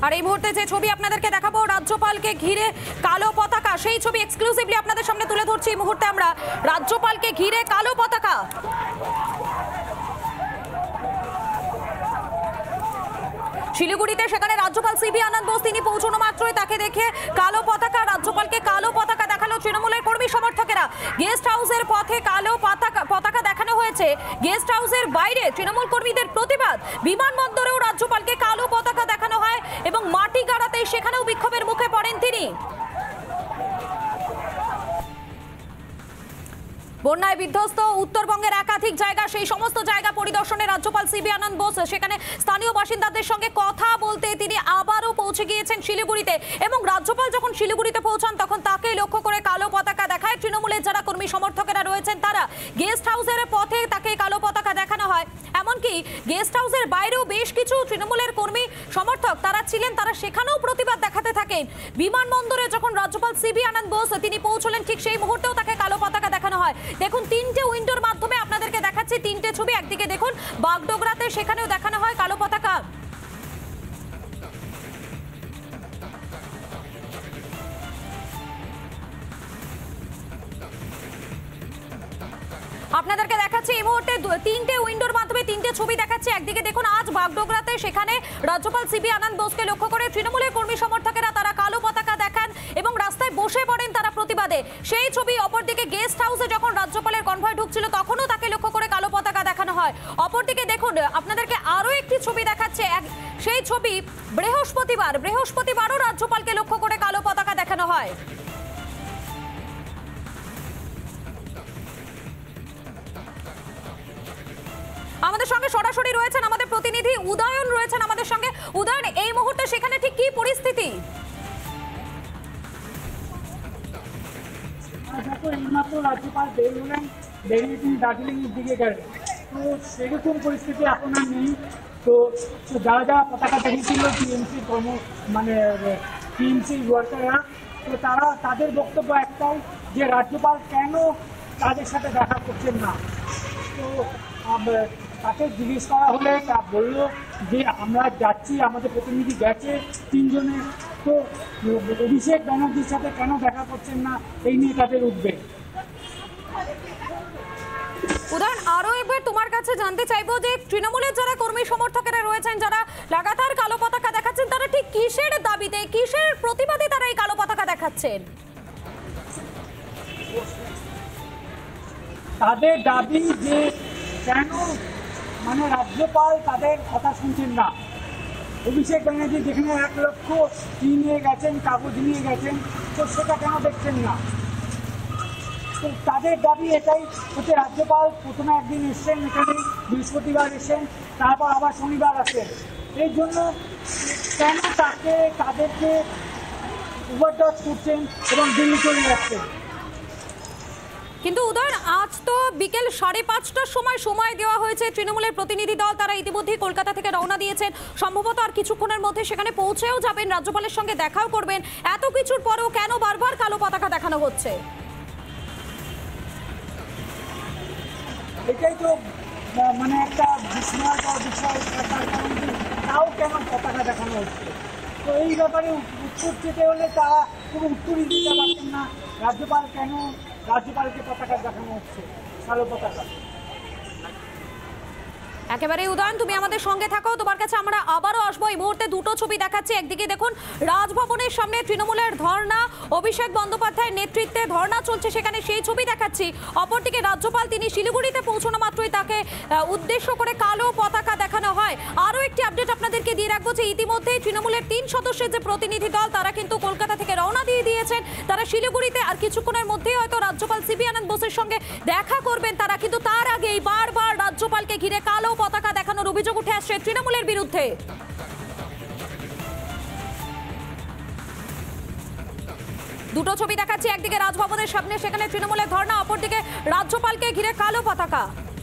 আর এই মুহূর্তে যে ছবি আপনাদেরকে দেখাবো রাজ্যপালকে ঘিরে কালো পতাকা, সেই ছবি এক্সক্লুসিভলি আপনাদের সামনে তুলে ধরছি এই মুহূর্তে আমরা। রাজ্যপালকে ঘিরে কালো পতাকা, শিলিগুড়িতে সেখানে রাজ্যপাল সিবি আনন্দ বোস তিনি পৌঁছানো মাত্রই তাকে দেখে কালো পতাকা, রাজ্যপালকে কালো পতাকা দেখালো তৃণমূলের কর্মী সমর্থকেরা। গেস্ট হাউসের পথে কালো পতাকা দেখানো হয়েছে, গেস্ট হাউসের বাইরে তৃণমূল কর্মীদের প্রতিবাদ, বিমানবন্দরেও রাজ্যপালকে কালো পতাকা দেখানো হয় এবং মাটি গাড়াতে সেখানেও বিক্ষোভের মুখে পড়েন তিনি। বন্যায় বিধ্বস্ত উত্তরবঙ্গের একাধিক জায়গা, সেই সমস্ত জায়গা পরিদর্শনে রাজ্যপাল সিবি আনন্দ বোস সেখানে স্থানীয় বাসিন্দাদের সঙ্গে কথা বলতে তিনি আবারও পৌঁছে গিয়েছেন শিলিগুড়িতে। এবং রাজ্যপাল যখন শিলিগুড়িতে পৌঁছান তখন তাকে লক্ষ্য করে কালো পতাকা দেখায় তৃণমূলের যারা কর্মী সমর্থকেরা রয়েছেন তারা। গেস্ট হাউসের পথে তাকে কালো পতাকা দেখানো হয়, এমনকি গেস্ট হাউসের বাইরেও বেশ কিছু তৃণমূলের কর্মী সমর্থক তারা ছিলেন, তারা সেখানেও প্রতিবাদ দেখাতে থাকেন। বিমানবন্দরে যখন রাজ্যপাল সিবি আনন্দ বোস তিনি পৌঁছলেন ঠিক সেই মুহূর্তেও তাকে কালো পতাকা দেখানো হয়। দেখুন তিনটে উইন্ডোর মাধ্যমে আপনাদেরকে দেখাচ্ছি তিনটে ছবি। একদিকে দেখুন বাগডোগরাতে সেখানেও দেখানো হয় কালো পতাকা, আপনাদেরকে দেখাচ্ছি এই মুহূর্তে তিনটে উইন্ডোর মাধ্যমে তিনটে ছবি দেখাচ্ছি। একদিকে দেখুন আজ বাগডোগরাতে সেখানে রাজ্যপাল সিবি আনন্দ বোসকে লক্ষ্য করে তৃণমূলের কর্মী সমর্থকেরা তারা কালো পতাকা দেখান এবং রাস্তায় বসে পড়েন তারা প্রতিবাদে, সেই ছবি। অপরদিকে গেস্ট হাউসে যখন রাজ্যপালের কনভয় ঢুকছিল তখনও তাকে লক্ষ্য করে কালো পতাকা দেখানো হয়। অপরদিকে দেখুন আপনাদেরকে আরো একটি ছবি দেখাচ্ছে, সেই ছবি বৃহস্পতিবারও রাজ্যপালকে লক্ষ্য করে কালো পতাকা দেখানো হয়। আমাদের সঙ্গে সরাসরি রয়েছেন আমাদের প্রতিনিধি উদয়ন রয়েছেন আমাদের সঙ্গে। উদয়ন, এই মুহূর্তে সেখানে ঠিক কি পরিস্থিতি? দেখো এইমাত্র রাজ্যপাল বেরিয়ে তিনি দার্জিলিংয়ের দিকে গেলেন, তো সেরকম পরিস্থিতি এখন আর নেই। তো যারা যারা পতাকা দেখিয়েছিল টিএমসি টিএমসি ওয়ার্কাররা, তো তাদের বক্তব্য একটাই যে রাজ্যপাল কেন তাদের সাথে দেখা করছেন না। তো তাকে জিজ্ঞেস করা হলে তা বললো যে আমরা যাচ্ছি, আমাদের প্রতিনিধি গেছে তিনজনে, তো অভিষেক ব্যানার্জির সাথে কেন দেখা করছেন না এই নিয়ে তাদের উদ্বেগ। উদয়ন, আরো একবার তোমার কাছে জানতে চাইবো যে তৃণমূলের যারা কর্মী সমর্থকেরা রয়েছেন যারা লাগাতার কালো পতাকা দেখাচ্ছেন তারা ঠিক কিসের দাবিতে, কিসের প্রতিবাদে তারা এই কালো পতাকা দেখাচ্ছেন? তাদের দাবি যে কেন রাজ্যপাল তাদের কথা শুনছেন না। অভিষেক ব্যানার্জি যেখানে 1 লক্ষ নিয়ে গেছেন, কাগজ নিয়ে গেছেন, তো সেটা কেন দেখছেন না। তো তাদের দাবি এটাই হচ্ছে, রাজ্যপাল প্রথমে একদিন এসছেন এখানে, বৃহস্পতিবার এসেছেন, তারপর আবার শনিবার আসেন, এই জন্য কেন তাদেরকে ওভারডস করছেন এবং দিল্লি চলে যাচ্ছেন। কিন্তু উদয়ন, আজ তো বিকেল 5:30টার সময় দেওয়া হয়েছে তৃণমূলের প্রতিনিধি দল, তারা ইতিমধ্যেই কলকাতা থেকে রওনা দিয়েছেন, সম্ভবত আর কিছুক্ষণের মধ্যে সেখানে পৌঁছেও যাবেন, রাজ্যপালের সঙ্গে দেখাও করবেন। এত কিছুর পরেও কেন বারবার কালো পতাকা দেখানো হচ্ছে? এটাই তো একটা বিস্ময়কর বিষয়, তাও কেন পতাকা দেখানো হচ্ছে। তো এই ব্যাপারে উত্তর দিতে হলে তারা কোনো উত্তরই দিতে পারছেন না। রাজ্যপালকে পতাকা দেখানো হচ্ছে, কালো পতাকা। একেবারে উদয়ন, তুমি আমাদের সঙ্গে থাকো, তোমার কাছে আমরা আবারও আসবো। এই মুহূর্তে দুটো ছবি দেখাচ্ছি। একদিকে দেখুন রাজভবনের সামনে তৃণমূলের ধর্ণা, অভিষেক বন্দ্যোপাধ্যায়ের নেতৃত্বে ধর্ণা চলছে সেখানে, সেই ছবি দেখাচ্ছি। অপরদিকে রাজ্যপাল তিনি শিলিগুড়িতে পৌঁছানো মাত্রই তাকে উদ্দেশ্য করে কালো পতাকা দেখানো হয়। আরও একটি আপডেট আপনাদেরকে দিয়ে রাখবো যে ইতিমধ্যেই তৃণমূলের 3 সদস্যের যে প্রতিনিধি দল তারা কিন্তু কলকাতা থেকে রওনা দিয়ে দিয়েছেন, তারা শিলিগুড়িতে আর কিছুক্ষণের মধ্যেই হয়তো রাজ্যপাল সিবি আনন্দ বোসের সঙ্গে দেখা করবেন তারা। কিন্তু তার আগেই বারবার রাজ্যপালকে ঘিরে কালো পতাকা দেখানোর অভিযোগ উঠে আসছে তৃণমূলের বিরুদ্ধে। দুটো ছবি দেখাচ্ছি, একদিকে রাজভবনের সামনে সেখানে তৃণমূলের ধর্ণা, অপরদিকে রাজ্যপালকে ঘিরে কালো পতাকা।